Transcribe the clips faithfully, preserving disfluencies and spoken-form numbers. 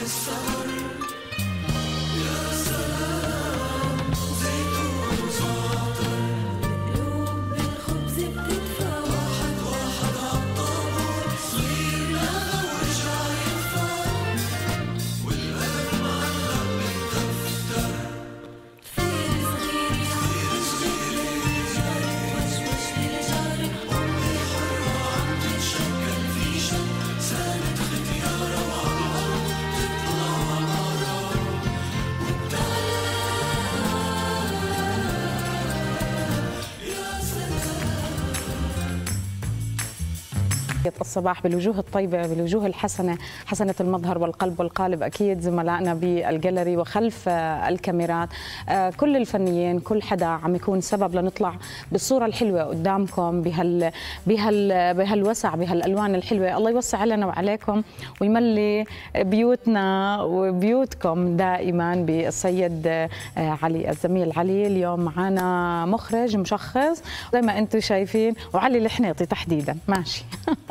الصباح بالوجوه الطيبة، بالوجوه الحسنة، حسنة المظهر والقلب والقالب، أكيد زملائنا بالجاليري وخلف الكاميرات، كل الفنيين، كل حدا عم يكون سبب لنطلع بالصورة الحلوة قدامكم بهال بهال بهالوسع، بهالألوان الحلوة. الله يوسع علينا وعليكم ويملي بيوتنا وبيوتكم دائما بالسيد علي، الزميل علي. اليوم معنا مخرج مشخص زي ما انتم شايفين، وعلي الحنيطي تحديدا ماشي.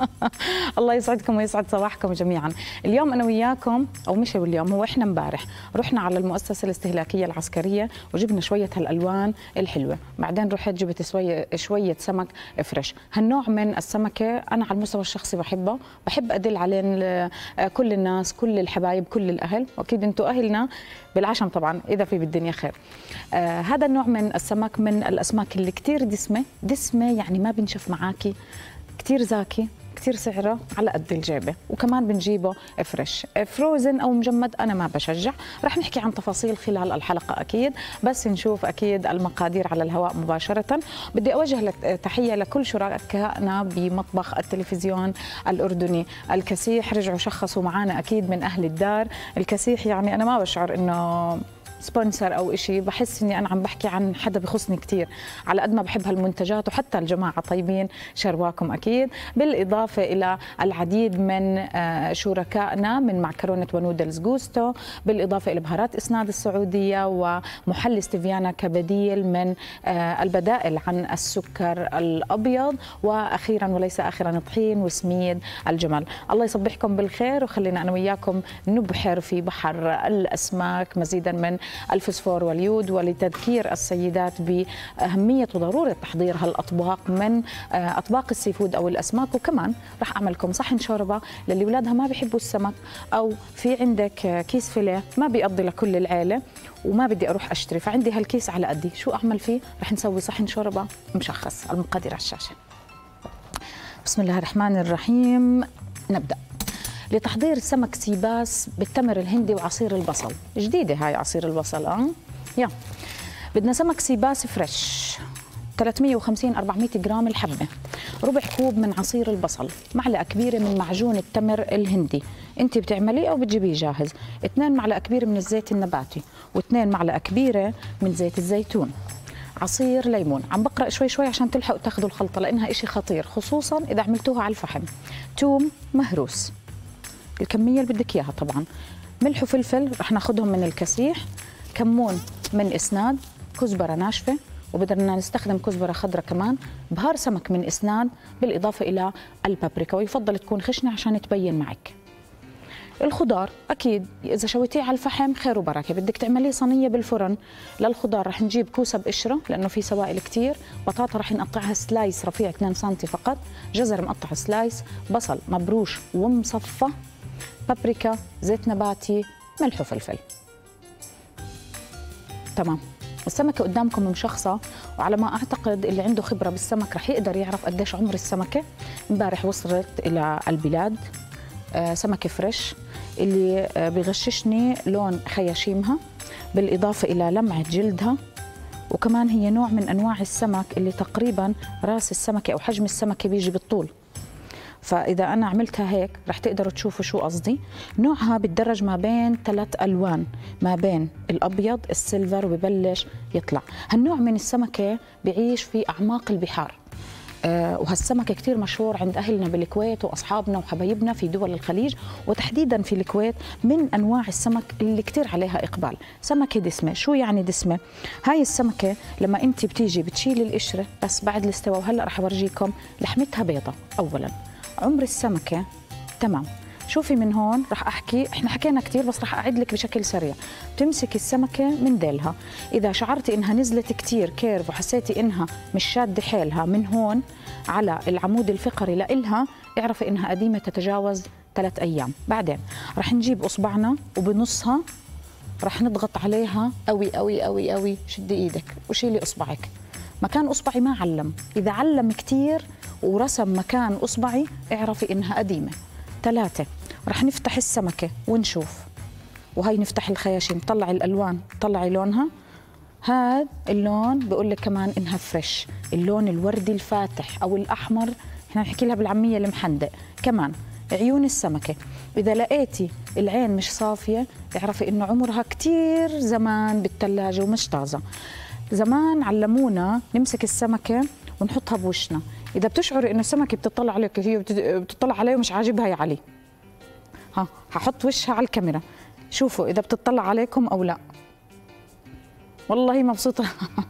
الله يسعدكم ويسعد صباحكم جميعا. اليوم انا وياكم، او مش اليوم، هو احنا امبارح رحنا على المؤسسه الاستهلاكيه العسكريه وجبنا شويه هالالوان الحلوه، بعدين رحت جبت شويه شويه سمك فريش. هالنوع من السمكه انا على المستوى الشخصي بحبه، بحب ادل عليه كل الناس، كل الحبايب، كل الاهل، واكيد انتم اهلنا بالعشم طبعا اذا في بالدنيا خير. آه هذا النوع من السمك من الاسماك اللي كثير دسمه، دسمه يعني ما بنشف معاكي، كتير زاكي، كتير سعره على قد الجيبه، وكمان بنجيبه فريش. فروزن او مجمد انا ما بشجع. رح نحكي عن تفاصيل خلال الحلقه اكيد، بس نشوف اكيد المقادير على الهواء مباشره. بدي اوجه تحيه لكل شركائنا بمطبخ التلفزيون الاردني الكسيح، رجعوا شخصوا معنا اكيد من اهل الدار. الكسيح يعني انا ما بشعر انه سبونسر او شيء، بحس اني انا عم بحكي عن حدا بخصني كثير، على قد ما بحب هالمنتجات، وحتى الجماعه طيبين شرواكم اكيد. بالاضافه الى العديد من شركائنا من معكرونه ونودلز جوستو، بالاضافه الى بهارات اسناد السعوديه ومحلي ستيفيانا كبديل من البدائل عن السكر الابيض، واخيرا وليس اخرا طحين وسميد الجمل. الله يصبحكم بالخير، وخلينا انا وياكم نبحر في بحر الاسماك مزيدا من الفسفور واليود، ولتذكير السيدات بأهمية وضرورة تحضير هالأطباق من أطباق السي فود أو الأسماك. وكمان راح أعملكم صحن شوربة للي ولادها ما بيحبوا السمك، أو في عندك كيس فيليه ما بيقضي لكل العيلة وما بدي أروح أشتري، فعندي هالكيس على قدي، شو أعمل فيه؟ راح نسوي صحن شوربة مشخص. المقادير على الشاشة. بسم الله الرحمن الرحيم. نبدأ. لتحضير سمك سيباس بالتمر الهندي وعصير البصل، جديدة هاي عصير البصل. اه يا بدنا سمك سيباس فريش ثلاثمية وخمسين أربعمية جرام الحبة، ربع كوب من عصير البصل، معلقة كبيرة من معجون التمر الهندي، انت بتعمليه او بتجيبيه جاهز، اثنين معلقة كبيرة من الزيت النباتي، واثنين معلقة كبيرة من زيت الزيتون، عصير ليمون. عم بقرأ شوي شوي عشان تلحقوا تاخذوا الخلطة لانها اشي خطير، خصوصا اذا عملتوها على الفحم. توم مهروس الكمية اللي بدك اياها طبعا، ملح وفلفل رح ناخذهم من الكسيح، كمون من اسناد، كزبرة ناشفة، وبدنا نستخدم كزبرة خضراء كمان، بهار سمك من اسناد، بالاضافة الى البابريكا، ويفضل تكون خشنة عشان تبين معك. الخضار اكيد اذا شويتيه على الفحم خير وبركه، بدك تعمليه صينيه بالفرن. للخضار رح نجيب كوسه بقشره لانه في سوائل كثير، بطاطا رح نقطعها سلايس رفيع اثنين سنتي فقط، جزر مقطع سلايس، بصل مبروش ومصفى، بابريكا، زيت نباتي، ملح وفلفل. تمام. السمكه قدامكم مشخصه، وعلى ما اعتقد اللي عنده خبره بالسمك رح يقدر يعرف قديش عمر السمكه. امبارح وصلت الى البلاد آه سمكه فريش اللي آه بغششني لون خياشيمها، بالاضافه الى لمعه جلدها، وكمان هي نوع من انواع السمك اللي تقريبا راس السمكه او حجم السمكه بيجي بالطول، فإذا أنا عملتها هيك رح تقدروا تشوفوا شو قصدي. نوعها بتدرج ما بين ثلاث ألوان، ما بين الأبيض السيلفر، وببلش يطلع. هالنوع من السمكة بيعيش في أعماق البحار، آه وهالسمكة كتير مشهور عند أهلنا بالكويت وأصحابنا وحبايبنا في دول الخليج، وتحديدا في الكويت من أنواع السمك اللي كتير عليها إقبال. سمكة دسمة. شو يعني دسمة؟ هاي السمكة لما أنت بتيجي بتشيل القشرة بس بعد الاستواء، وهلأ رح أورجيكم لحمتها بيضة. أولا عمر السمكة تمام شوفي من هون رح احكي، احنا حكينا كثير بس رح اعيد لك بشكل سريع. بتمسكي السمكه من ديلها، اذا شعرتي انها نزلت كثير كيرف وحسيتي انها مش شاده حيلها من هون على العمود الفقري لإلها، اعرفي انها قديمه تتجاوز ثلاث ايام. بعدين رح نجيب اصبعنا وبنصها رح نضغط عليها قوي قوي قوي قوي. شدي ايدك وشيلي اصبعك مكان اصبعي ما علم، اذا علم كثير ورسم مكان اصبعي اعرفي انها قديمه. ثلاثة، رح نفتح السمكة ونشوف، وهي نفتح الخياشيم، طلعي الألوان، طلعي لونها. هذا اللون بقول لك كمان إنها فريش، اللون الوردي الفاتح أو الأحمر، إحنا نحكي لها بالعامية المحندق. كمان عيون السمكة، إذا لقيتي العين مش صافية اعرفي إنه عمرها كتير زمان بالثلاجة ومش طازة. زمان علمونا نمسك السمكة ونحطها بوشنا، إذا بتشعري إنه السمكة بتطلع عليك، هي بتطلع عليه ومش عاجبها يا علي، ها هحط وشها على الكاميرا، شوفوا إذا بتطلع عليكم أو لا. والله مبسوطة.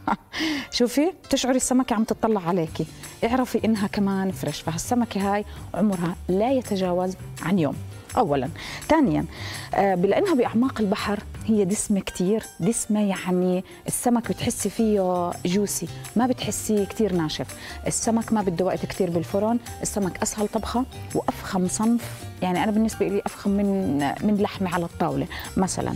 شوفي بتشعري السمكة عم تطلع عليكي، اعرفي إنها كمان فريش. فهالسمكة هاي عمرها لا يتجاوز عن يوم أولاً. ثانياً آه لأنها بأعماق البحر هي دسمة كتير، دسمة يعني السمك بتحسي فيه جوسي، ما بتحسيه كتير ناشف. السمك ما بده وقت كتير بالفرن، السمك أسهل طبخة وأفخم صنف، يعني أنا بالنسبة لي أفخم من من لحمة على الطاولة مثلاً.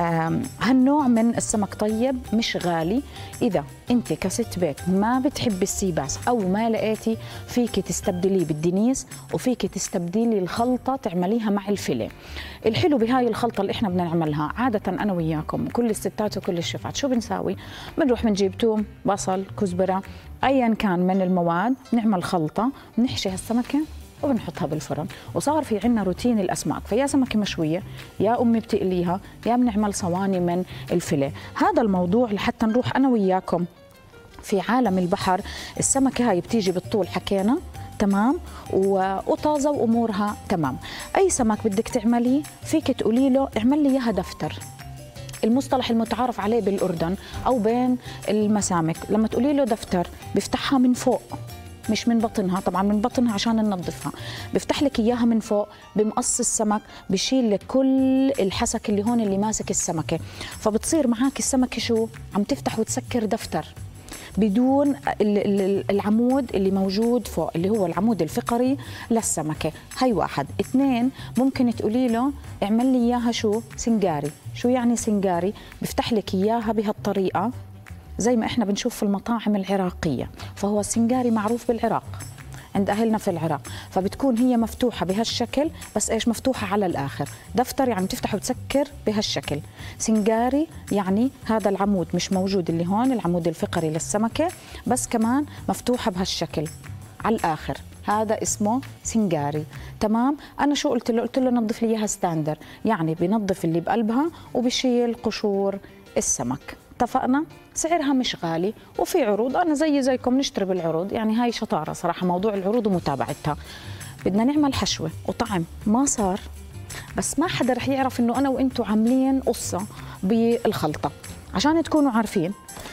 هالنوع من السمك طيب مش غالي. إذا أنت كست بيت ما بتحبي السي باس أو ما لقيتي، فيك تستبدليه بالدنيس وفيك تستبدلي الخلطة تعمليها مع الفيليه. الحلو بهاي الخلطة اللي إحنا بدنا نعملها عادة أنا وياكم كل الستات وكل الشيفات، شو بنساوي؟ بنروح بنجيب توم، بصل، كزبرة، أيا كان من المواد، نعمل خلطة، بنحشي هالسمكة وبنحطها بالفرن، وصار في عنا روتين الأسماك. فيا سمكة مشوية، يا أمي بتقليها، يا بنعمل صواني من الفيليه. هذا الموضوع لحتى نروح أنا وياكم في عالم البحر. السمكة هاي بتيجي بالطول حكينا تمام وطازة وأمورها تمام. أي سمك بدك تعمليه فيك تقولي له اعمل لي إياها دفتر، المصطلح المتعارف عليه بالأردن أو بين المسامك. لما تقولي له دفتر بيفتحها من فوق مش من بطنها، طبعا من بطنها عشان ننظفها، بيفتح لك اياها من فوق بمقص السمك، بشيل لك كل الحسك اللي هون اللي ماسك السمكه، فبتصير معك السمكه شو عم تفتح وتسكر دفتر بدون العمود اللي موجود فوق اللي هو العمود الفقري للسمكه. هي واحد. اثنين، ممكن تقولي له اعمل لي اياها شو سنجاري. شو يعني سنجاري؟ بيفتح لك اياها بهالطريقه زي ما احنا بنشوف في المطاعم العراقية، فهو السنجاري معروف بالعراق عند أهلنا في العراق، فبتكون هي مفتوحة بهالشكل بس إيش مفتوحة على الآخر. دفتر يعني تفتح وتسكر بهالشكل. سنجاري يعني هذا العمود مش موجود اللي هون العمود الفقري للسمكة، بس كمان مفتوحة بهالشكل على الآخر، هذا اسمه سنجاري. تمام. أنا شو قلت له؟ قلت له نظف لي إياها ستاندر، يعني بنظف اللي بقلبها وبشيل قشور السمك. اتفقنا؟ سعرها مش غالي وفي عروض، أنا زي زيكم نشتري بالعروض، يعني هاي شطارة صراحة موضوع العروض ومتابعتها. بدنا نعمل حشوة وطعم ما صار، بس ما حدا رح يعرف إنه أنا وإنتو عاملين قصة بالخلطة. عشان تكونوا عارفين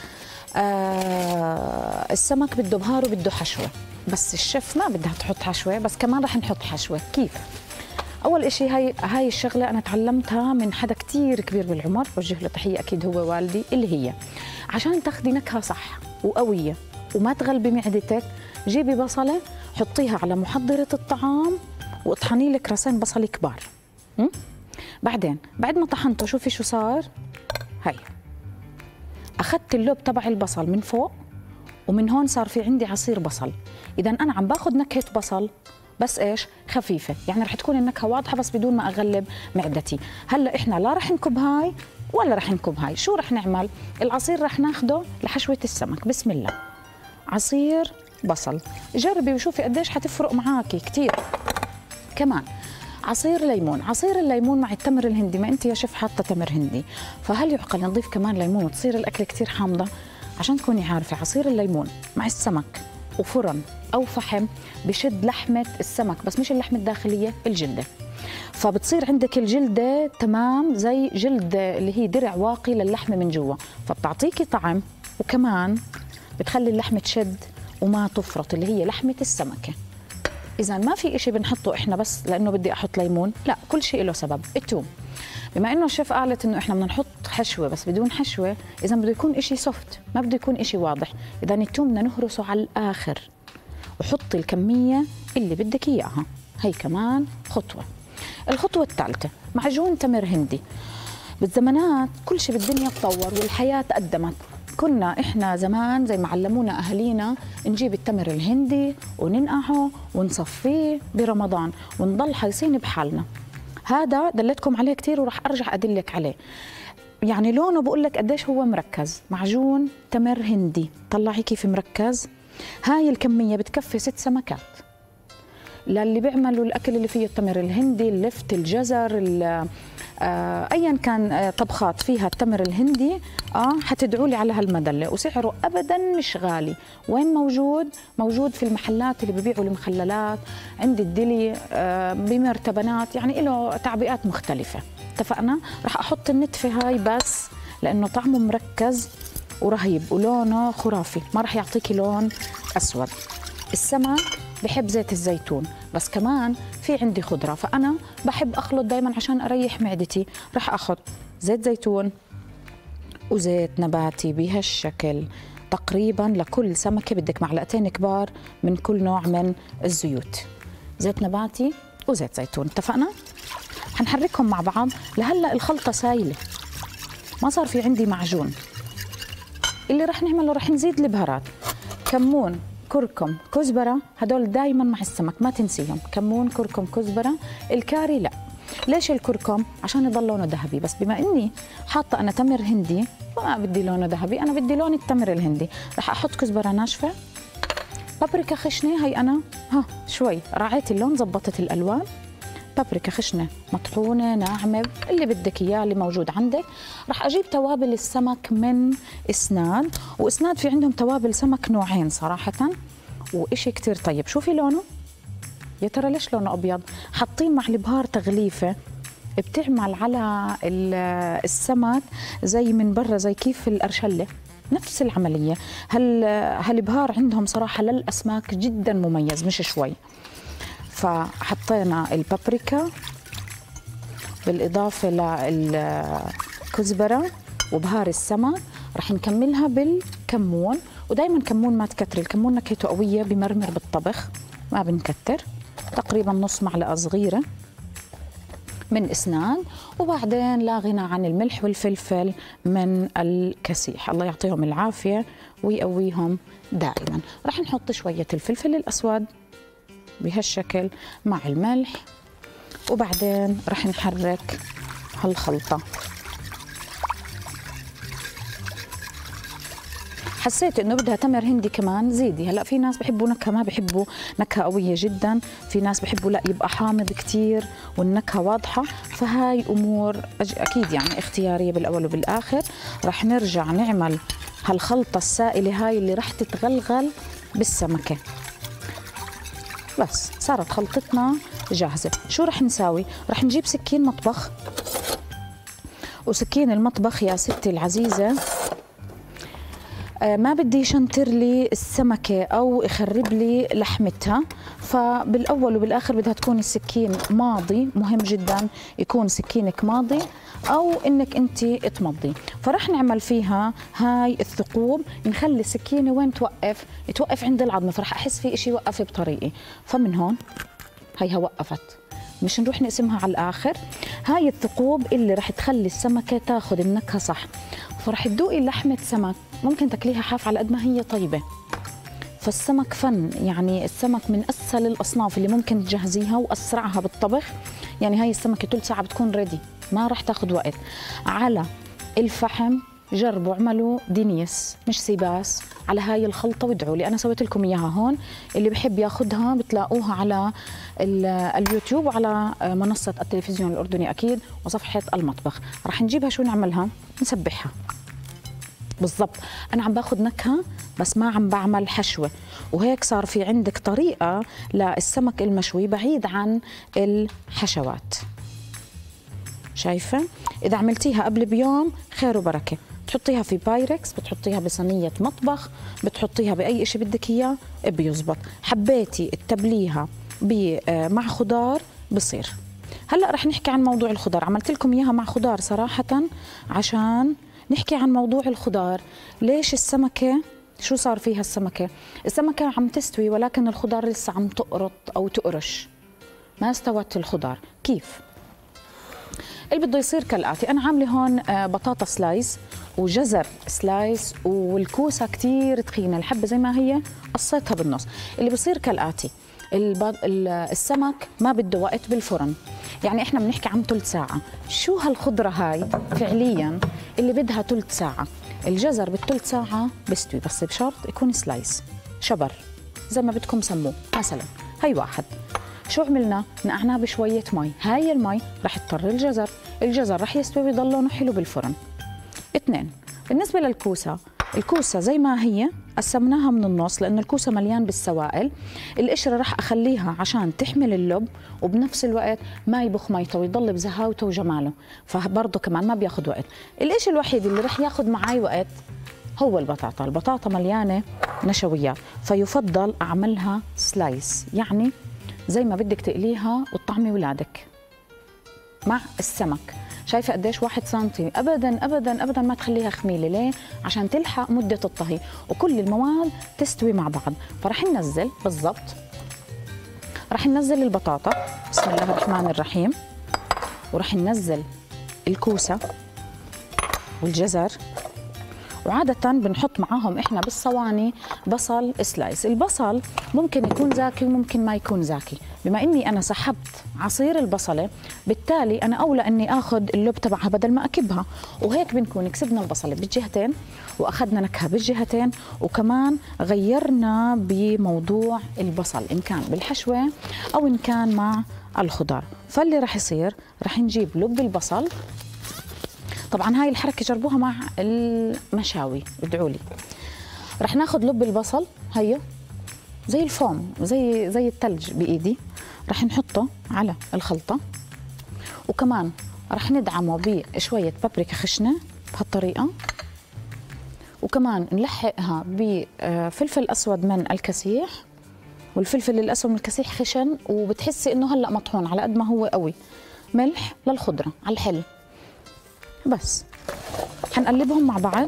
آه السمك بده بهار وبده حشوة، بس الشيف ما بدها تحط حشوة، بس كمان رح نحط حشوة. كيف؟ أول إشي هاي هاي الشغلة أنا تعلمتها من حدا كتير كبير بالعمر، بوجه له تحية أكيد هو والدي، اللي هي عشان تاخدي نكهة صح وقوية وما تغلبي معدتك، جيبي بصلة حطيها على محضرة الطعام واطحني لك راسين بصل كبار. م? بعدين بعد ما طحنته شوفي شو صار. هاي أخذت اللوب تبع البصل من فوق ومن هون صار في عندي عصير بصل. إذا أنا عم باخذ نكهة بصل بس ايش خفيفه، يعني رح تكون النكهه واضحه بس بدون ما اغلب معدتي. هلا احنا لا رح نكب هاي ولا رح نكب هاي. شو رح نعمل؟ العصير رح ناخده لحشوه السمك. بسم الله. عصير بصل، جربي وشوفي قديش حتفرق معاكي كثير. كمان عصير ليمون، عصير الليمون مع التمر الهندي، ما انت يا شيف حاطه تمر هندي، فهل يعقل نضيف كمان ليمون وتصير الاكل كثير حامضه؟ عشان تكوني عارفه عصير الليمون مع السمك وفرن أو فحم بشد لحمة السمك، بس مش اللحمة الداخلية، الجلدة، فبتصير عندك الجلدة تمام زي جلد اللي هي درع واقي للحمة من جوا، فبتعطيكي طعم وكمان بتخلي اللحمة تشد وما تفرط اللي هي لحمة السمكة. اذا ما في إشي بنحطه احنا بس لانه بدي احط ليمون، لا، كل شيء له سبب. الثوم، بما انه الشيف قالت انه احنا بدنا نحط حشوه بس بدون حشوه، اذا بده يكون إشي سوفت، ما بده يكون إشي واضح. اذا الثوم بدنا نهرسه على الاخر، وحطي الكميه اللي بدك اياها. هي كمان خطوه. الخطوه الثالثه معجون تمر هندي. بالزمانات كل شيء بالدنيا تطور والحياه تقدمت، كنا احنا زمان زي ما علمونا اهالينا نجيب التمر الهندي وننقعه ونصفيه برمضان ونضل حايصين بحالنا. هذا دلتكم عليه كثير وراح ارجع ادلك عليه. يعني لونه بقول لك قديش هو مركز. معجون تمر هندي، طلعي كيف مركز. هاي الكميه بتكفي ست سمكات للي بيعملوا الاكل اللي فيه التمر الهندي، اللفت، الجزر، آه، ايا كان آه، طبخات فيها التمر الهندي. اه حتدعوا لي على هالمدله. وسعره ابدا مش غالي. وين موجود؟ موجود في المحلات اللي ببيعوا المخللات، عند الدلي، آه، بمرتبنات، يعني له تعبئات مختلفه. اتفقنا؟ راح احط النتفه هاي بس لانه طعمه مركز ورهيب ولونه خرافي، ما راح يعطيكي لون اسود. السمك بحب زيت الزيتون، بس كمان في عندي خضرة، فأنا بحب أخلط دايما عشان أريح معدتي. رح أخذ زيت زيتون وزيت نباتي بهالشكل، تقريبا لكل سمكة بدك معلقتين كبار من كل نوع من الزيوت. زيت نباتي وزيت زيتون، اتفقنا؟ حنحركهم مع بعض. لهلا الخلطة سايلة، ما صار في عندي معجون. اللي رح نعمله رح نزيد البهارات، كمون، كركم، كزبرة، هدول دايما مع السمك ما تنسيهم. كمون، كركم، كزبرة. الكاري لا. ليش الكركم؟ عشان يضل لونه ذهبي، بس بما اني حاطه انا تمر هندي وما بدي لونه ذهبي، انا بدي لون التمر الهندي. رح احط كزبرة ناشفة، بابريكا خشنة، هي انا ها شوي راعيت اللون، زبطت الالوان. بابريكا خشنة مطحونة ناعمة اللي بدك اياه اللي موجود عندك. رح اجيب توابل السمك من اسناد، واسناد في عندهم توابل سمك نوعين صراحة وإشي كتير طيب. شوفي لونه، يا ترى ليش لونه ابيض؟ حاطين مع البهار تغليفة بتعمل على السمك زي من برا، زي كيف الأرشلة، نفس العملية. هال هالبهار عندهم صراحة للأسماك جدا مميز، مش شوي. فحطينا البابريكا بالإضافة للكزبرة وبهار السمك. رح نكملها بالكمون، ودايما كمون ما تكتري، الكمون نكهته قوية بمرمر بالطبخ، ما بنكتر. تقريبا نص معلقة صغيرة من اسنان. وبعدين لا غنى عن الملح والفلفل من الكسيح، الله يعطيهم العافية ويقويهم دائما. رح نحط شوية الفلفل الأسود بهالشكل مع الملح، وبعدين رح نحرك هالخلطة. حسيت انه بدها تمر هندي كمان زيدي. هلا في ناس بحبوا نكهه، ما بحبوا نكهه قويه جدا، في ناس بحبوا لا يبقى حامض كثير والنكهه واضحه، فهاي امور اكيد يعني اختياريه بالاول وبالاخر. رح نرجع نعمل هالخلطه السائله هاي اللي رح تتغلغل بالسمكه. بس صارت خلطتنا جاهزه. شو رح نساوي؟ رح نجيب سكين مطبخ، وسكين المطبخ يا ستي العزيزه ما بدي يشنطر لي السمكة أو يخرب لي لحمتها، فبالأول وبالآخر بدها تكون السكين ماضي. مهم جدا يكون سكينك ماضي أو إنك أنت تمضي. فرح نعمل فيها هاي الثقوب، نخلي السكينة وين توقف؟ توقف عند العظمة، فرح أحس في إشي يوقف بطريقي. فمن هون هيها وقفت، مش نروح نقسمها على الآخر. هاي الثقوب اللي رح تخلي السمكة تاخذ النكهة صح. فرح تدوقي لحمة سمك ممكن تاكليها حاف على قد ما هي طيبة. فالسمك فن، يعني السمك من أسهل الأصناف اللي ممكن تجهزيها وأسرعها بالطبخ. يعني هاي السمكة ثلث ساعة بتكون ريدي، ما رح تاخذ وقت. على الفحم جربوا اعملوا دينيس مش سيباس على هاي الخلطة وادعوا لي. أنا سويت لكم إياها هون، اللي بحب ياخذها بتلاقوها على اليوتيوب وعلى منصة التلفزيون الأردني أكيد وصفحة المطبخ. رح نجيبها شو نعملها؟ نسبحها بالضبط. أنا عم باخذ نكهة بس ما عم بعمل حشوة، وهيك صار في عندك طريقة للسمك المشوي بعيد عن الحشوات. شايفة؟ إذا عملتيها قبل بيوم خير وبركة. بتحطيها في بايركس، بتحطيها بصينية مطبخ، بتحطيها بأي إشي بدك إياه بيزبط. حبيتي تتبليها مع خضار بصير. هلا رح نحكي عن موضوع الخضار، عملت لكم اياها مع خضار صراحه عشان نحكي عن موضوع الخضار. ليش السمكه شو صار فيها؟ السمكه السمكه عم تستوي ولكن الخضار لسه عم تقرط او تقرش، ما استوت الخضار. كيف؟ اللي بده يصير كالاتي، انا عامله هون بطاطا سلايس وجزر سلايس والكوسه كثير تخينه، الحبه زي ما هي قصيتها بالنص. اللي بصير كالاتي، السمك ما بده وقت بالفرن، يعني احنا بنحكي عن ثلث ساعه. شو هالخضره هاي فعليا اللي بدها ثلث ساعه؟ الجزر بالثلث ساعه بيستوي، بس بشرط يكون سلايس شبر زي ما بدكم سموه مثلا. هي واحد. شو عملنا؟ نقعناه بشويه مي، هاي المي رح تطر الجزر، الجزر رح يستوي ويضل لونه حلو بالفرن. اثنين، بالنسبه للكوسه، الكوسه زي ما هي قسمناها من النص لانه الكوسه مليان بالسوائل. القشره رح اخليها عشان تحمل اللب وبنفس الوقت ما يبخ ميته ويضل بزهاوته وجماله، فبرضه كمان ما بياخذ وقت. الشيء الوحيد اللي رح ياخذ معي وقت هو البطاطا، البطاطا مليانه نشويات، فيفضل اعملها سلايس، يعني زي ما بدك تقليها وتطعمي ولادك مع السمك. شايفه قديش؟ واحد سنتي. ابدا ابدا ابدا ما تخليها خميله. ليه؟ عشان تلحق مده الطهي وكل المواد تستوي مع بعض. فرح ننزل بالضبط، رح ننزل البطاطا بسم الله الرحمن الرحيم، ورح ننزل الكوسه والجزر، وعادة بنحط معاهم احنا بالصواني بصل سلايس. البصل ممكن يكون زاكي وممكن ما يكون زاكي، بما اني انا سحبت عصير البصله بالتالي انا اولى اني اخذ اللب تبعها بدل ما اكبها، وهيك بنكون كسبنا البصله بالجهتين واخذنا نكهه بالجهتين، وكمان غيرنا بموضوع البصل ان كان بالحشوه او ان كان مع الخضار. فاللي رح يصير رح نجيب لب البصل. طبعا هاي الحركه جربوها مع المشاوي ادعوا لي. رح ناخذ لب البصل هيو زي الفوم زي زي الثلج بايدي، رح نحطه على الخلطه، وكمان رح ندعمه بشويه بابريكا خشنه بهالطريقه، وكمان نلحقها بفلفل اسود من الكسيح، والفلفل الاسود من الكسيح خشن وبتحسي انه هلا مطحون على قد ما هو قوي. ملح للخضره على الحل بس. حنقلبهم مع بعض،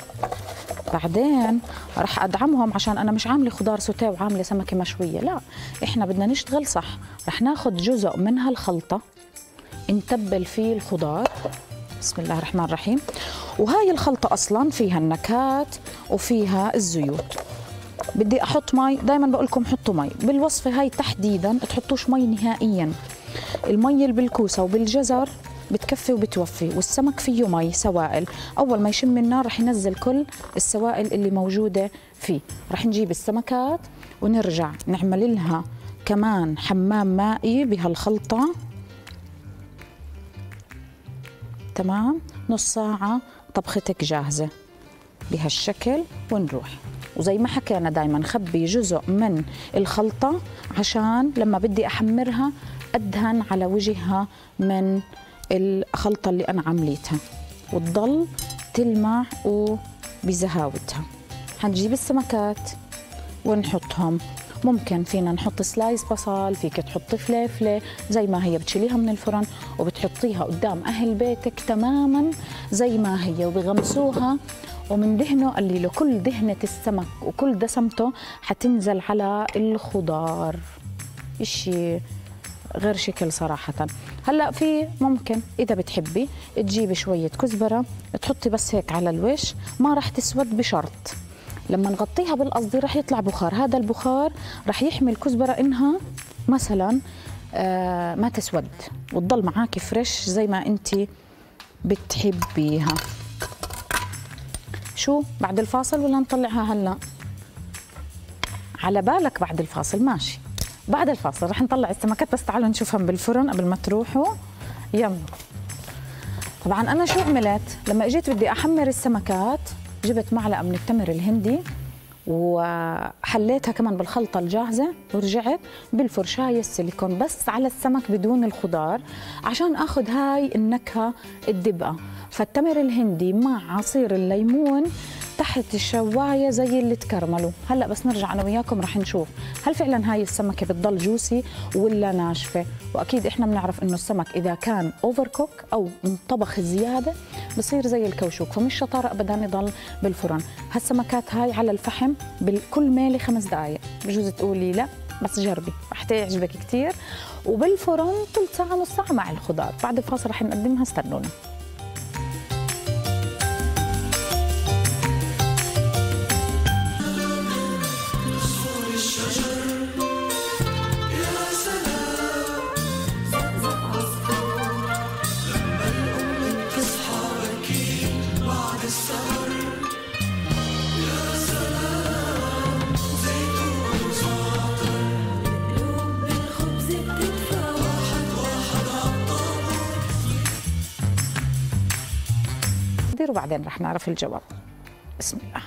بعدين رح ادعمهم عشان انا مش عامله خضار سوتيه وعامله سمكه مشويه، لا احنا بدنا نشتغل صح. رح ناخذ جزء من هالخلطه نتبل فيه الخضار بسم الله الرحمن الرحيم. وهاي الخلطه اصلا فيها النكهات وفيها الزيوت. بدي احط مي، دائما بقول لكم حطوا مي بالوصفه هاي تحديدا، تحطوش مي نهائيا. المي اللي بالكوسه وبالجزر بتكفي وبتوفي، والسمك فيه مي سوائل، اول ما يشم النار رح ينزل كل السوائل اللي موجوده فيه. رح نجيب السمكات ونرجع نعمل لها كمان حمام مائي بهالخلطه، تمام؟ نص ساعه طبختك جاهزه بهالشكل. ونروح وزي ما حكينا دائما خبي جزء من الخلطه عشان لما بدي احمرها ادهن على وجهها من الخلطة اللي أنا عمليتها وتضل تلمع وبزهاوتها. حنجيب السمكات ونحطهم، ممكن فينا نحط سلايس بصل، فيك تحطي فليفلة زي ما هي، بتشيليها من الفرن وبتحطيها قدام أهل بيتك تماما زي ما هي، وبغمسوها ومن دهنه قليله. كل دهنة السمك وكل دسمته حتنزل على الخضار، إشي غير شكل صراحة. هلا في ممكن إذا بتحبي تجيبي شوية كزبرة تحطي بس هيك على الوش، ما راح تسود بشرط. لما نغطيها بالقصدي راح يطلع بخار، هذا البخار راح يحمي الكزبرة إنها مثلا آه ما تسود وتضل معاكي فريش زي ما أنت بتحبيها. شو بعد الفاصل ولا نطلعها هلا؟ على بالك بعد الفاصل؟ ماشي بعد الفاصل رح نطلع السمكات، بس تعالوا نشوفهم بالفرن قبل ما تروحوا. يلا. طبعا انا شو عملت لما اجيت بدي احمر السمكات؟ جبت معلقه من التمر الهندي وحليتها كمان بالخلطه الجاهزه، ورجعت بالفرشايه السيليكون بس على السمك بدون الخضار عشان اخذ هاي النكهه الدبقه. فالتمر الهندي مع عصير الليمون تحت الشوايه زي اللي تكرملوا. هلا بس نرجع انا وياكم رح نشوف هل فعلا هاي السمكه بتضل جوسي ولا ناشفه. واكيد احنا بنعرف انه السمك اذا كان اوفر كوك او انطبخ زياده بصير زي الكوشوك، فمش شطاره ابدا يضل بالفرن. هالسمكات هاي على الفحم بالكل مالي خمس دقائق. بجوز تقولي لا بس جربي رح تعجبك كثير. وبالفرن ثلث ساعه نص ساعه مع الخضار. بعد الفاصل رح نقدمها، استنونا. وبعدين رح نعرف الجواب. بسم الله.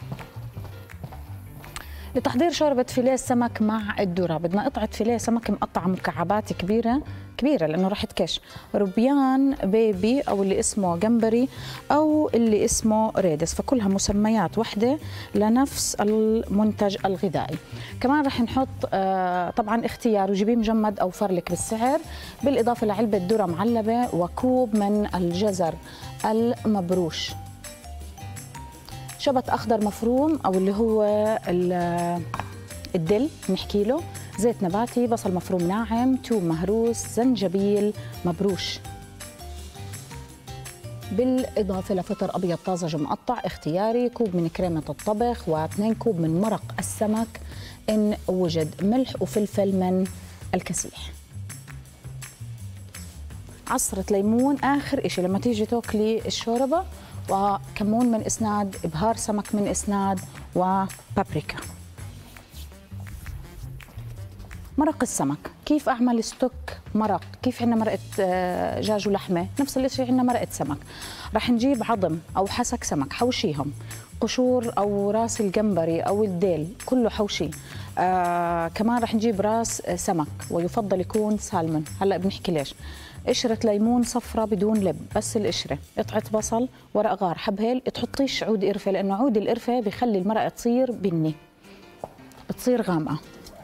لتحضير شوربة فيليه السمك مع الذرة بدنا قطعة فيليه سمك مقطعة مكعبات كبيرة كبيرة لأنه رح تكش، روبيان بيبي أو اللي اسمه جمبري أو اللي اسمه ريدس، فكلها مسميات واحدة لنفس المنتج الغذائي. كمان رح نحط آه طبعا اختيار وجيبيه مجمد أو فرلك بالسعر، بالإضافة لعلبة ذرة معلبة وكوب من الجزر المبروش، شبت أخضر مفروم أو اللي هو الدل نحكي له، زيت نباتي، بصل مفروم ناعم، توم مهروس، زنجبيل مبروش، بالإضافة لفطر أبيض طازج مقطع اختياري، كوب من كريمة الطبخ، واثنين كوب من مرق السمك إن وجد، ملح وفلفل من الكسيح، عصرة ليمون آخر إشي لما تيجي تاكلي الشوربة، وكمون من إسناد، إبهار سمك من إسناد، وبابريكا. مرق السمك، كيف أعمل ستوك مرق؟ كيف عندنا مرقة دجاج ولحمة؟ نفس الشيء عندنا مرقة سمك. رح نجيب عظم أو حسك سمك حوشيهم، قشور أو راس الجمبري أو الديل كله حوشي. آه كمان رح نجيب راس سمك ويفضل يكون سالمون، هلا بنحكي ليش. قشرة ليمون صفرة بدون لب، بس القشرة، قطعة بصل، ورق غار، حب هيل، تحطيش عود قرفة لأنه عود القرفة بيخلي المرقة تصير بني، بتصير غامقة.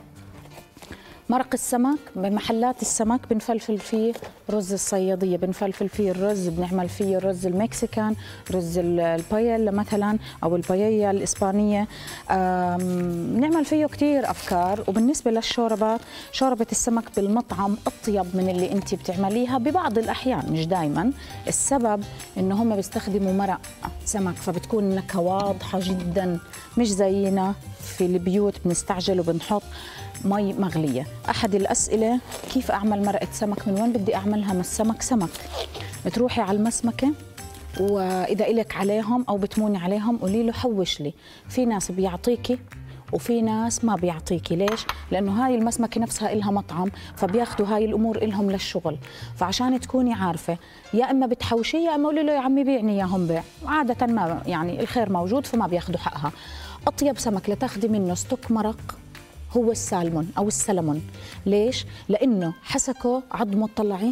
مرق السمك بمحلات السمك بنفلفل فيه رز الصيادية، بنفلفل فيه الرز، بنعمل فيه الرز المكسيكان، رز البايلا مثلا أو البايية الإسبانية، بنعمل فيه كتير أفكار. وبالنسبة للشوربات، شوربة السمك بالمطعم أطيب من اللي أنت بتعمليها ببعض الأحيان، مش دايما. السبب إنه هم بيستخدموا مرق سمك فبتكون النكهة واضحة جدا، مش زينا في البيوت بنستعجل وبنحط مي مغلية. أحد الأسئلة كيف أعمل مرقة سمك، من وين بدي أعملها؟ من السمك سمك، بتروحي على المسمكة وإذا إلك عليهم أو بتموني عليهم قولي له حوش لي. في ناس بيعطيكي وفي ناس ما بيعطيكي. ليش؟ لأنه هاي المسمكة نفسها إلها مطعم فبياخدوا هاي الأمور إلهم للشغل. فعشان تكوني عارفة يا إما بتحوشي يا إما قولي له يا عمي بيعني إياهم بيع، عادة ما يعني الخير موجود فما بياخدوا حقها. أطيب سمك لتاخدي منه ستوك مرق هو السالمون أو السلمون. ليش؟ لأنه حسكه عظمه طلعي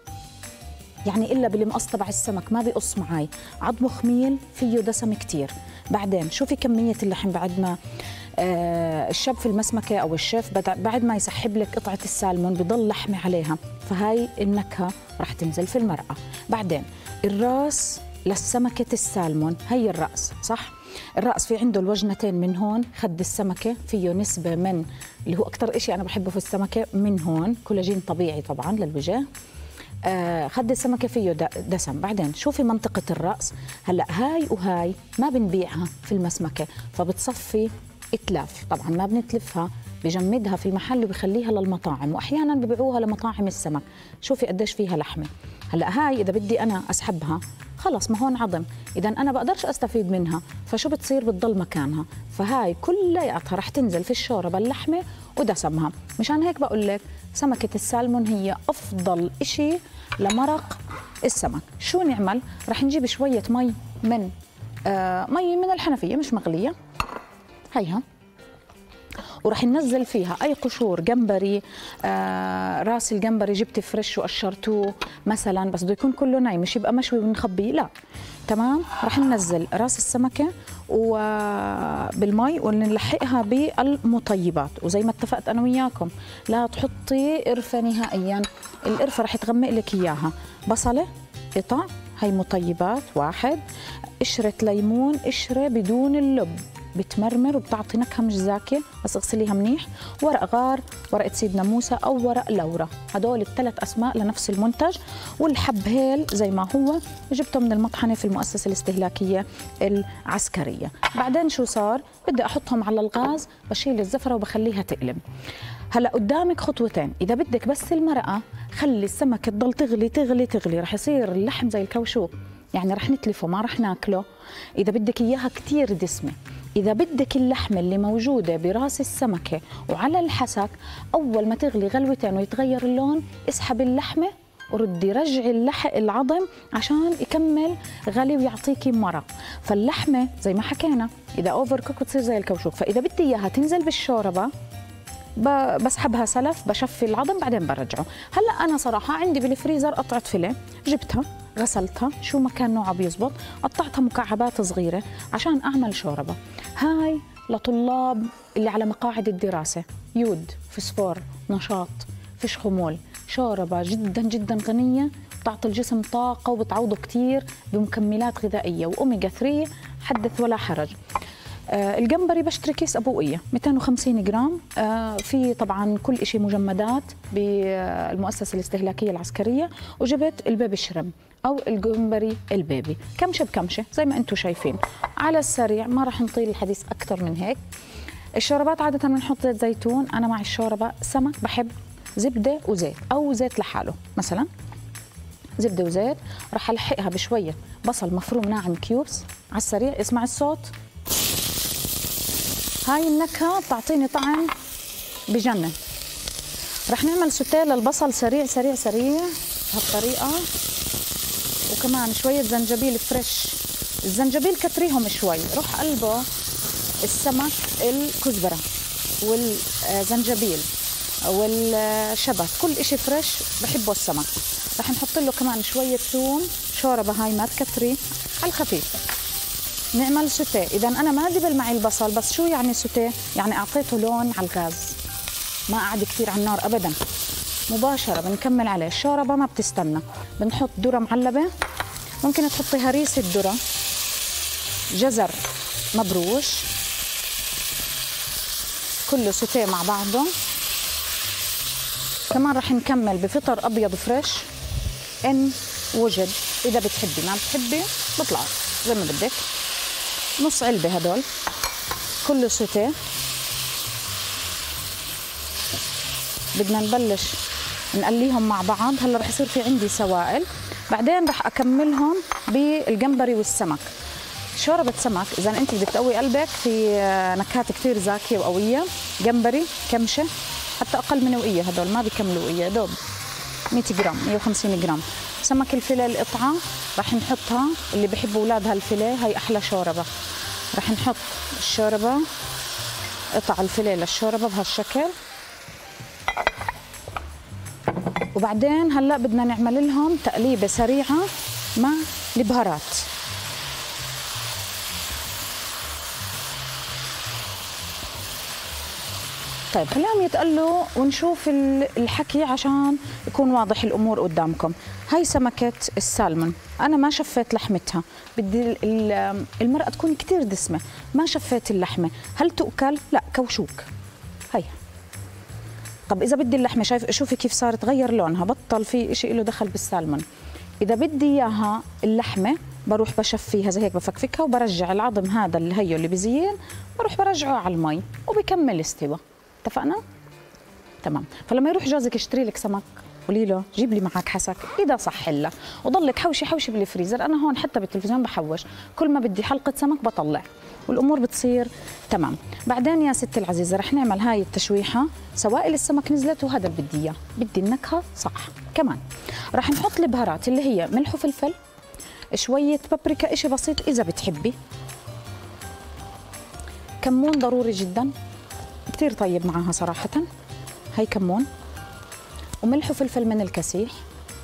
يعني إلا بالمقص تبع السمك ما بيقص معي، عظمه خميل فيه دسم كتير. بعدين شوفي كمية اللحم بعد ما آه الشاب في المسمكة أو الشيف بعد ما يسحب لك قطعة السالمون بضل لحمة عليها، فهاي النكهة رح تنزل في المرقة. بعدين الراس للسمكة السالمون، هي الرأس صح؟ الرأس في عنده الوجنتين من هون، خد السمكة فيه نسبة من اللي هو أكتر إشي أنا بحبه في السمكة من هون، كولاجين طبيعي طبعا للوجه. آه خد السمكة فيه دسم. بعدين شوفي منطقة الرأس، هلأ هاي وهاي ما بنبيعها في المسمكة فبتصفي إتلاف، طبعا ما بنتلفها، بجمدها في المحل وبخليها للمطاعم، وأحيانا ببيعوها لمطاعم السمك. شوفي قديش فيها لحمة. هلأ هاي إذا بدي أنا أسحبها خلص ما هون عظم، إذا أنا بقدرش أستفيد منها، فشو بتصير؟ بتضل مكانها. فهاي كلياتها رح تنزل في الشوربة اللحمة ودسمها. مشان هيك بقول لك سمكة السالمون هي أفضل إشي لمرق السمك. شو نعمل؟ رح نجيب شوية مي من آه مي من الحنفية مش مغلية، هيها، ورح ننزل فيها اي قشور جمبري، آه راس الجمبري جبت فريش وقشرتوه مثلا، بس بده يكون كله ناي مش يبقى مشوي ونخبيه، لا، تمام. رح ننزل راس السمكه وبالمي ونلحقها بالمطيبات، وزي ما اتفقت انا وياكم لا تحطي قرفه نهائيا، القرفه رح تغمق لك اياها. بصله قطع، هي مطيبات واحد، قشره ليمون، قشره بدون اللب بتمرمر وبتعطي نكهه مش زاكيه بس اغسليها منيح، ورق غار، ورقه سيدنا موسى او ورق لورا، هدول الثلاث اسماء لنفس المنتج. والحب هيل زي ما هو جبته من المطحنه في المؤسسه الاستهلاكيه العسكريه. بعدين شو صار؟ بدي احطهم على الغاز، بشيل الزفره وبخليها تقلب. هلا قدامك خطوتين، اذا بدك بس المرقه خلي السمكه تضل تغلي تغلي تغلي، رح يصير اللحم زي الكاوشوك، يعني رح نتلفه ما رح ناكله. اذا بدك اياها كثير دسمه، إذا بدك اللحمة اللي موجودة براس السمكة وعلى الحسك أول ما تغلي غلوتين ويتغير اللون اسحبي اللحمة وردي رجعي اللحق العظم عشان يكمل غلي ويعطيكي مرق. فاللحمة زي ما حكينا إذا أوفر كوك بتصير زي الكاوشوك، فإذا بدي إياها تنزل بالشوربة بسحبها سلف، بشفي العظم بعدين برجعه. هلا أنا صراحة عندي بالفريزر قطعة فيليه، جبتها غسلتها شو ما كان نوعها بيزبط، قطعتها مكعبات صغيرة عشان أعمل شوربة. هاي لطلاب اللي على مقاعد الدراسة، يود، فسفور، نشاط، فيش خمول، شوربة جدا جدا غنية، بتعطي الجسم طاقة وبتعوضه كتير بمكملات غذائية وأوميجا ثلاثة، حدث ولا حرج. آه الجمبري بشتري كيس أبوقية مئتين وخمسين جرام، آه في طبعا كل شيء مجمدات بالمؤسسة الاستهلاكية العسكرية، وجبت البيبي شرم أو الجمبري البيبي كمشة بكمشة زي ما أنتم شايفين. على السريع ما راح نطيل الحديث أكثر من هيك. الشوربات عادة بنحط زيت زيتون، أنا مع الشوربة سمك بحب زبدة وزيت أو زيت لحاله، مثلا زبدة وزيت. راح ألحقها بشوية بصل مفروم ناعم كيوبس على السريع، اسمع الصوت، هاي النكهة بتعطيني طعم بجنن. رح نعمل سوتيه للبصل سريع سريع سريع بهالطريقة، وكمان شوية زنجبيل فريش، الزنجبيل كتريهم شوي، روح قلبه السمك الكزبرة والزنجبيل والشبت، كل اشي فريش بحبه السمك. رح نحط له كمان شوية ثوم، شوربة هاي ما تكتري على الخفيف. نعمل سوتيه. اذا انا ما دبل معي البصل، بس شو يعني سوتيه؟ يعني اعطيته لون على الغاز، ما قعد كثير على النار ابدا، مباشره بنكمل عليه. الشوربه ما بتستنى، بنحط ذره معلبه، ممكن تحطي هريسه ذره، جزر مبروش، كله سوتيه مع بعضه. كمان رح نكمل بفطر ابيض فريش ان وجد، اذا بتحبي، ما بتحبي بطلع زي ما بدك. نص علبه هدول كله سوتيه. بدنا نبلش نقليهم مع بعض. هلا رح يصير في عندي سوائل، بعدين رح اكملهم بالجمبري والسمك. شوربه سمك اذا انت بدك تقوي قلبك في نكهات كثير زاكيه وقويه، جمبري كمشه حتى اقل من وقيه، هدول ما بيكملوا وقيه، دوب مئة جرام مئة وخمسين جرام. سمك الفيليه القطعه رح نحطها، اللي بحبوا اولاد هالفيليه هي احلى شوربه. رح نحط الشوربه، قطع الفيليه للشوربه بهالشكل. وبعدين هلا بدنا نعمل لهم تقليبه سريعه مع البهارات. طيب خليهم يتقلوا ونشوف الحكي عشان يكون واضح الامور قدامكم. هاي سمكه السالمون، انا ما شفيت لحمتها، بدي المرقه تكون كثير دسمه، ما شفيت اللحمه. هل تؤكل؟ لا، كوشوك. هي طب اذا بدي اللحمه، شايف شوفي كيف صارت غير لونها، بطل في شيء له دخل بالسالمون. اذا بدي اياها اللحمه بروح بشفيها زي هيك، بفكفكها وبرجع العظم هذا اللي هيو اللي بزين، بروح برجعه على المي وبكمل استوى. اتفقنا؟ تمام. فلما يروح جوزك يشتري لك سمك قولي له جيب لي معك حسك اذا صح لها، وضلك حوشي حوشي بالفريزر. انا هون حتى بالتلفزيون بحوش، كل ما بدي حلقه سمك بطلع والامور بتصير تمام. بعدين يا ستي العزيزه رح نعمل هاي التشويحه، سوائل السمك نزلت وهذا اللي بدي اياه، بدي النكهه صح. كمان رح نحط البهارات اللي هي ملح وفلفل، شويه بابريكا اشي بسيط اذا بتحبي، كمون ضروري جدا كثير طيب معاها صراحه، هي كمون، وملح وفلفل من الكسيح،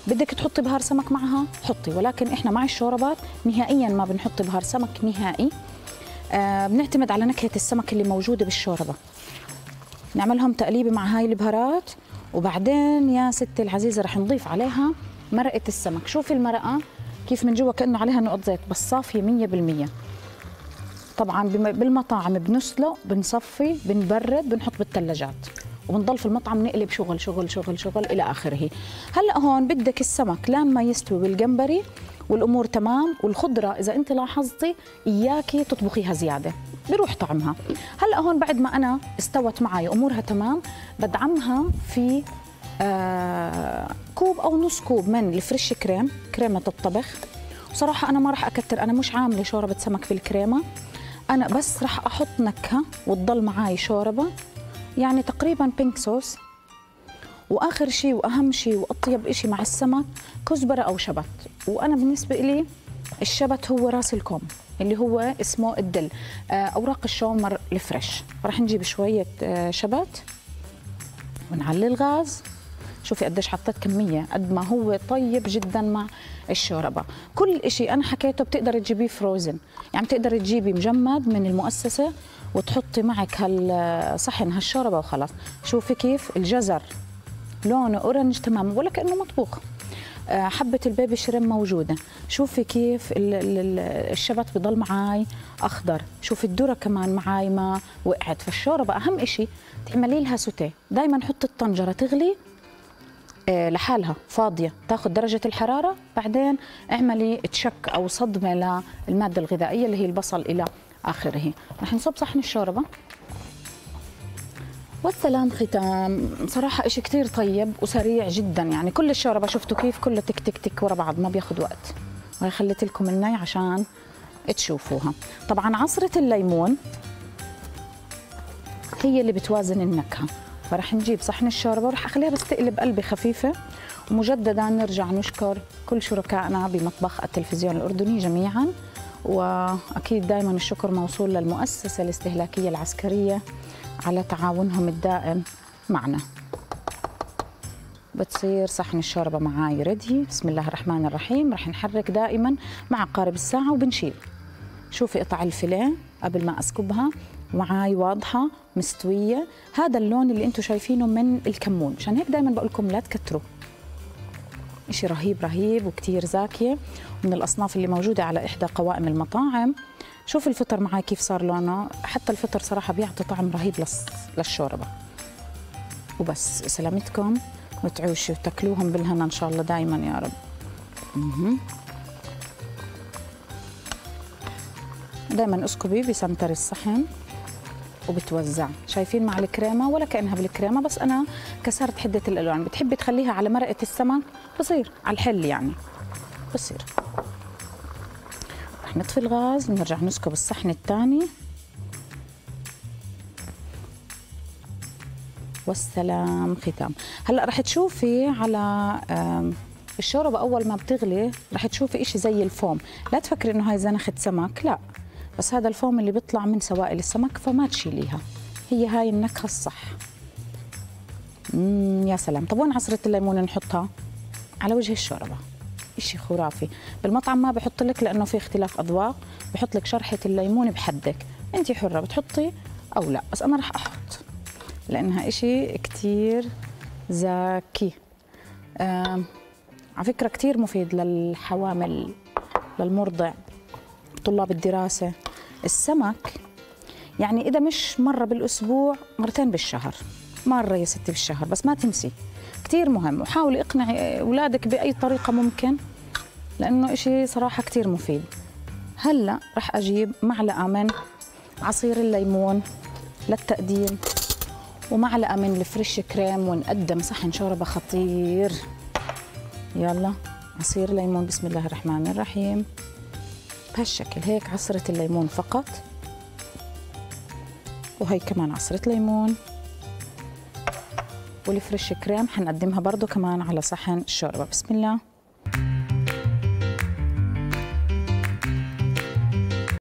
بدك تحطي بهار سمك معها حطي، ولكن احنا مع الشوربات نهائيا ما بنحط بهار سمك نهائي. آه بنعتمد على نكهه السمك اللي موجوده بالشوربه. نعملهم تقليبه مع هاي البهارات، وبعدين يا ستي العزيزه رح نضيف عليها مرقه السمك. شوفي المرقه كيف من جوا كانه عليها نقط زيت، بس صافيه مية بالمية. طبعا بالمطاعم بنسلق، بنصفي، بنبرد، بنحط بالثلاجات، وبنضل في المطعم نقلب شغل شغل شغل شغل الى اخره. هلا هون بدك السمك لما يستوي بالجمبري والامور تمام، والخضره اذا انت لاحظتي اياكي تطبخيها زياده بروح طعمها. هلا هون بعد ما انا استوت معي امورها تمام، بدعمها في آه كوب او نص كوب من الفريش كريم، كريمه الطبخ. وصراحه انا ما راح اكتر، انا مش عامله شوربه سمك بالكريمه، انا بس راح احط نكهه وتضل معي شوربه، يعني تقريبا بينك صوص. واخر شيء واهم شيء واطيب شيء مع السمك كزبره او شبت. وانا بالنسبه لي الشبت هو راس الكوم اللي هو اسمه الدل، اوراق الشومر الفريش. راح نجيب شويه شبت ونعلي الغاز. شوفي قديش حطيت كميه، قد ما هو طيب جدا مع الشوربه. كل شيء انا حكيته بتقدري تجيبيه فروزن، يعني بتقدري تجيبي مجمد من المؤسسه وتحطي معك هالصحن هالشوربه وخلاص. شوفي كيف الجزر لونه اورنج تماما ولا كانه مطبوخ. حبه البيبي شريم موجوده. شوفي كيف الشبت بضل معاي اخضر. شوفي الذره كمان معاي ما وقعت. فالشوربه اهم شيء تعملي لها سوتيه. دائما حطي الطنجره تغلي لحالها فاضيه تاخذ درجه الحراره، بعدين اعملي تشك او صدمه للماده الغذائيه اللي هي البصل الى اخره. رح نصب صحن الشوربه والسلام ختام. صراحه إشي كثير طيب وسريع جدا، يعني كل الشوربه شفتوا كيف كلها تك تك تك ورا بعض، ما بياخذ وقت. وهي خليت لكم الني عشان تشوفوها. طبعا عصره الليمون هي اللي بتوازن النكهه. فرح نجيب صحن الشوربه ورح اخليها بس تقلب قلبه خفيفه. ومجددا نرجع نشكر كل شركائنا بمطبخ التلفزيون الاردني جميعا، واكيد دائما الشكر موصول للمؤسسه الاستهلاكيه العسكريه على تعاونهم الدائم معنا. بتصير صحن الشوربه معاي ردي. بسم الله الرحمن الرحيم. رح نحرك دائما مع قارب الساعه وبنشيل. شوفي قطع الفيليه قبل ما اسكبها معاي واضحه مستويه. هذا اللون اللي انتم شايفينه من الكمون، مشان هيك دائما بقول لكم لا تكتروا. إشي رهيب رهيب وكتير زاكيه، من الاصناف اللي موجوده على احدى قوائم المطاعم. شوف الفطر معاي كيف صار لونه، حتى الفطر صراحه بيعطي طعم رهيب للشوربه. وبس سلامتكم وتعيشوا وتاكلوهم بالهنا ان شاء الله دائما يا رب. مه. دائما اسكبي بسنتر الصحن وبتوزع. شايفين مع الكريمه ولا كانها بالكريمه، بس انا كسرت حده الالوان. بتحبي تخليها على مرقه السمك بصير على الحل، يعني بصير. رح نطفي الغاز ونرجع نسكب الصحن الثاني. والسلام ختام. هلا رح تشوفي على الشوربه اول ما بتغلي رح تشوفي إشي زي الفوم. لا تفكري انه هاي زنخه سمك، لا، بس هذا الفوم اللي بيطلع من سوائل السمك، فما تشيليها، هي هاي النكهه الصح. امم يا سلام. طب وين عصره الليمون؟ نحطها على وجه الشوربه. إشي خرافي. بالمطعم ما بحط لك لانه في اختلاف اذواق، بحط لك شرحه الليمون بحدك، انت حره بتحطي او لا، بس انا رح احط لانها إشي كتير زاكي. آه على فكره كتير مفيد للحوامل، للمرضع، طلاب الدراسه. السمك يعني اذا مش مره بالاسبوع مرتين بالشهر، مره يا ستي بالشهر، بس ما تنسي كتير مهم. وحاولي اقنعي اولادك باي طريقه ممكن، لانه إشي صراحه كتير مفيد. هلا رح اجيب معلقه من عصير الليمون للتقديم ومعلقه من الفريش كريم ونقدم صحن شوربه خطير. يلا عصير ليمون، بسم الله الرحمن الرحيم. بهالشكل هيك عصرة الليمون فقط، وهي كمان عصرة ليمون، والفريش كريم حنقدمها برضو كمان على صحن الشوربة. بسم الله.